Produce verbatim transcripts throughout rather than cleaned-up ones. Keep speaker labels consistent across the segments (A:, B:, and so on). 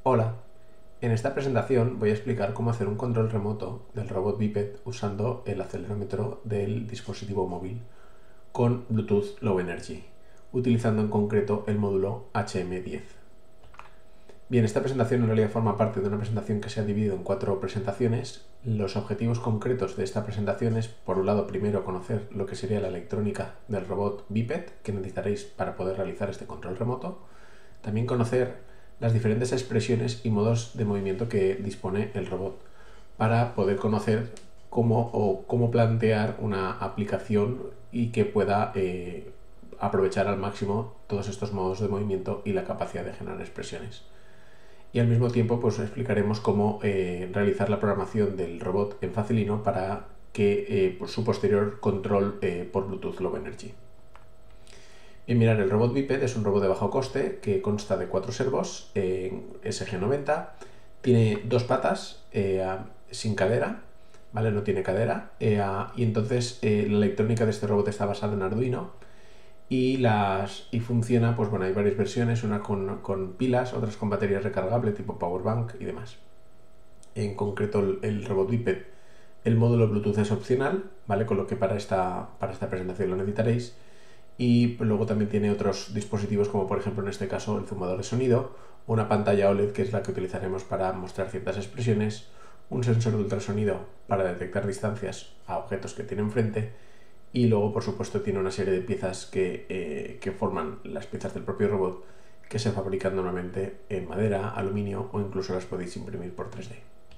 A: Hola, en esta presentación voy a explicar cómo hacer un control remoto del robot bíped usando el acelerómetro del dispositivo móvil con Bluetooth Low Energy, utilizando en concreto el módulo H M diez. Bien, esta presentación en realidad forma parte de una presentación que se ha dividido en cuatro presentaciones. Los objetivos concretos de esta presentación es, por un lado, primero conocer lo que sería la electrónica del robot bíped que necesitaréis para poder realizar este control remoto. También conocer las diferentes expresiones y modos de movimiento que dispone el robot para poder conocer cómo o cómo plantear una aplicación y que pueda eh, aprovechar al máximo todos estos modos de movimiento y la capacidad de generar expresiones. Y al mismo tiempo pues explicaremos cómo eh, realizar la programación del robot en Facilino para que eh, por su posterior control eh, por Bluetooth Low Energy. Bien, mirar, el robot bíped es un robot de bajo coste que consta de cuatro servos en S G noventa, tiene dos patas eh, sin cadera, ¿vale? No tiene cadera, eh, y entonces eh, la electrónica de este robot está basada en Arduino y, las, y funciona, pues bueno, hay varias versiones, una con, con pilas, otras con baterías recargables tipo powerbank y demás. En concreto el, el robot bíped, el módulo Bluetooth es opcional, ¿vale? Con lo que para esta, para esta presentación lo necesitaréis. Y luego también tiene otros dispositivos como por ejemplo en este caso el zumbador de sonido, una pantalla O L E D que es la que utilizaremos para mostrar ciertas expresiones, un sensor de ultrasonido para detectar distancias a objetos que tiene enfrente y luego por supuesto tiene una serie de piezas que, eh, que forman las piezas del propio robot que se fabrican normalmente en madera, aluminio o incluso las podéis imprimir por tres D.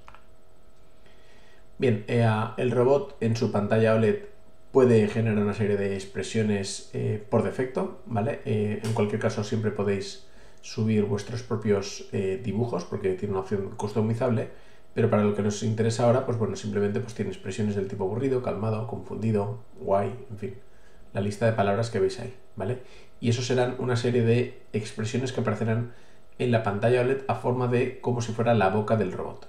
A: Bien, eh, el robot en su pantalla O L E D puede generar una serie de expresiones eh, por defecto, ¿vale? Eh, en cualquier caso siempre podéis subir vuestros propios eh, dibujos porque tiene una opción customizable, pero para lo que nos interesa ahora, pues bueno, simplemente pues tiene expresiones del tipo aburrido, calmado, confundido, guay, en fin, la lista de palabras que veis ahí, ¿vale? Y eso serán una serie de expresiones que aparecerán en la pantalla O L E D a forma de como si fuera la boca del robot.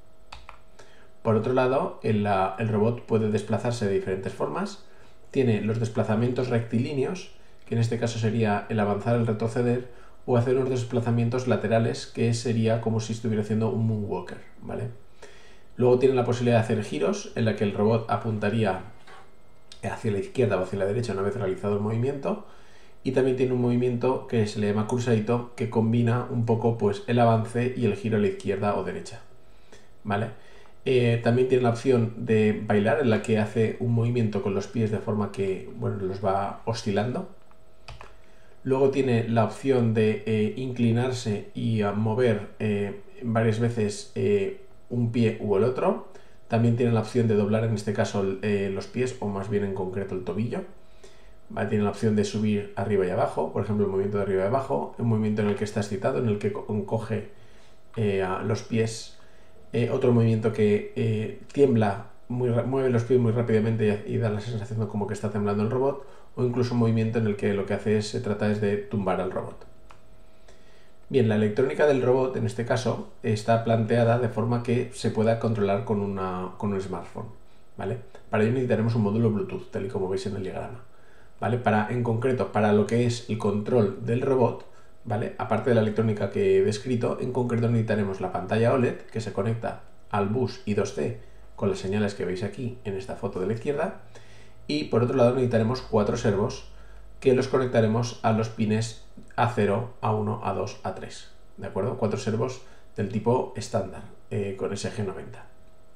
A: Por otro lado, el, la, el robot puede desplazarse de diferentes formas. Tiene los desplazamientos rectilíneos, que en este caso sería el avanzar, el retroceder, o hacer unos desplazamientos laterales, que sería como si estuviera haciendo un moonwalker, ¿vale? Luego tiene la posibilidad de hacer giros, en la que el robot apuntaría hacia la izquierda o hacia la derecha una vez realizado el movimiento. Y también tiene un movimiento que se le llama cruzadito, que combina un poco pues, el avance y el giro a la izquierda o derecha, ¿vale? Eh, también tiene la opción de bailar, en la que hace un movimiento con los pies de forma que bueno, los va oscilando. Luego tiene la opción de eh, inclinarse y a mover eh, varias veces eh, un pie u el otro. También tiene la opción de doblar, en este caso, eh, los pies, o más bien en concreto el tobillo. ¿Vale? Tiene la opción de subir arriba y abajo, por ejemplo, el movimiento de arriba y abajo, un movimiento en el que está excitado, en el que encoge eh, los pies. Eh, otro movimiento que eh, tiembla, muy, mueve los pies muy rápidamente y, y da la sensación de como que está temblando el robot, o incluso un movimiento en el que lo que hace es, se trata es de tumbar al robot. Bien, la electrónica del robot en este caso está planteada de forma que se pueda controlar con, una, con un smartphone, ¿vale? Para ello necesitaremos un módulo Bluetooth, tal y como veis en el diagrama, ¿vale? Para, en concreto, para lo que es el control del robot, ¿vale? Aparte de la electrónica que he descrito, en concreto necesitaremos la pantalla O L E D que se conecta al bus I dos C con las señales que veis aquí en esta foto de la izquierda, y por otro lado necesitaremos cuatro servos que los conectaremos a los pines A cero, A uno, A dos, A tres, ¿de acuerdo? Cuatro servos del tipo estándar eh, con S G noventa.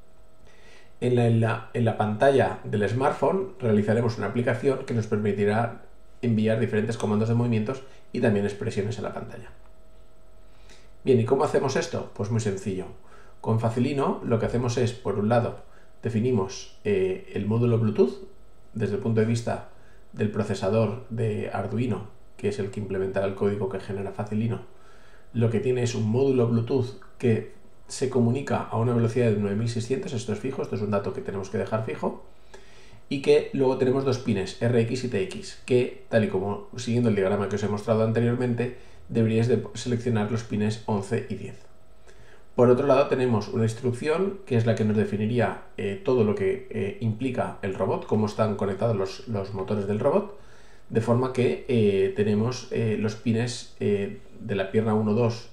A: En la, en, la, en la pantalla del smartphone realizaremos una aplicación que nos permitirá enviar diferentes comandos de movimientos y también expresiones en la pantalla. Bien, ¿y cómo hacemos esto? Pues muy sencillo. Con Facilino lo que hacemos es, por un lado, definimos eh, el módulo Bluetooth desde el punto de vista del procesador de Arduino, que es el que implementará el código que genera Facilino. Lo que tiene es un módulo Bluetooth que se comunica a una velocidad de nueve mil seiscientos, esto es fijo, esto es un dato que tenemos que dejar fijo, y que luego tenemos dos pines, R X y T X, que, tal y como siguiendo el diagrama que os he mostrado anteriormente, deberíais de seleccionar los pines once y diez. Por otro lado tenemos una instrucción que es la que nos definiría eh, todo lo que eh, implica el robot, cómo están conectados los, los motores del robot, de forma que eh, tenemos eh, los pines eh, de la pierna uno, dos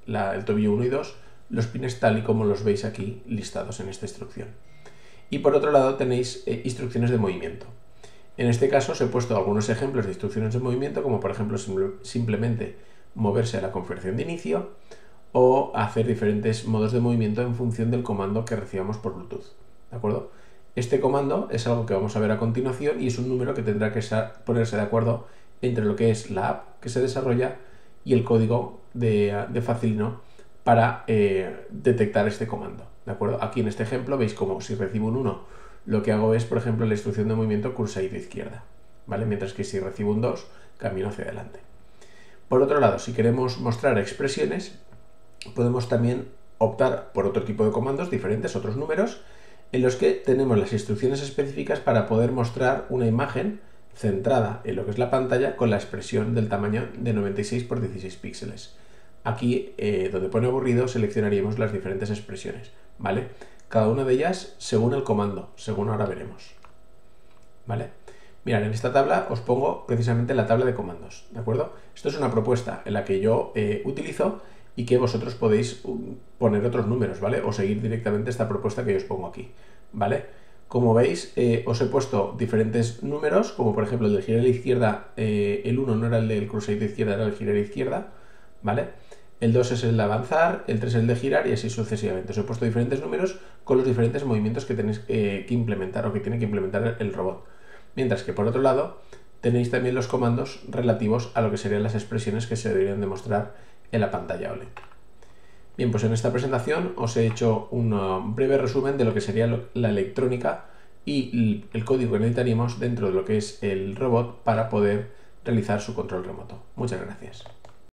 A: la, el tobillo uno y dos, los pines tal y como los veis aquí listados en esta instrucción. Y por otro lado tenéis eh, instrucciones de movimiento. En este caso os he puesto algunos ejemplos de instrucciones de movimiento, como por ejemplo simple, simplemente moverse a la configuración de inicio o hacer diferentes modos de movimiento en función del comando que recibamos por Bluetooth. ¿De acuerdo? Este comando es algo que vamos a ver a continuación y es un número que tendrá que ponerse de acuerdo entre lo que es la app que se desarrolla y el código de, de Facilino para eh, detectar este comando. ¿De acuerdo? Aquí en este ejemplo veis como si recibo un uno, lo que hago es, por ejemplo, la instrucción de movimiento cursa de izquierda, ¿vale? Mientras que si recibo un dos, camino hacia adelante. Por otro lado, si queremos mostrar expresiones, podemos también optar por otro tipo de comandos diferentes, otros números, en los que tenemos las instrucciones específicas para poder mostrar una imagen centrada en lo que es la pantalla con la expresión del tamaño de noventa y seis por dieciséis píxeles. Aquí, eh, donde pone aburrido, seleccionaríamos las diferentes expresiones, ¿vale? Cada una de ellas según el comando, según ahora veremos, ¿vale? Mirad, en esta tabla os pongo precisamente la tabla de comandos, ¿de acuerdo? Esto es una propuesta en la que yo eh, utilizo y que vosotros podéis poner otros números, ¿vale? O seguir directamente esta propuesta que yo os pongo aquí, ¿vale? Como veis, eh, os he puesto diferentes números, como por ejemplo el de girar a la izquierda, eh, el uno no era el del cruzar de izquierda, era el girar a la izquierda, ¿vale? El dos es el de avanzar, el tres es el de girar y así sucesivamente. Os he puesto diferentes números con los diferentes movimientos que tenéis eh, que implementar o que tiene que implementar el robot. Mientras que por otro lado tenéis también los comandos relativos a lo que serían las expresiones que se deberían demostrar en la pantalla O L E D. Bien, pues en esta presentación os he hecho un breve resumen de lo que sería la electrónica y el código que necesitaríamos dentro de lo que es el robot para poder realizar su control remoto. Muchas gracias.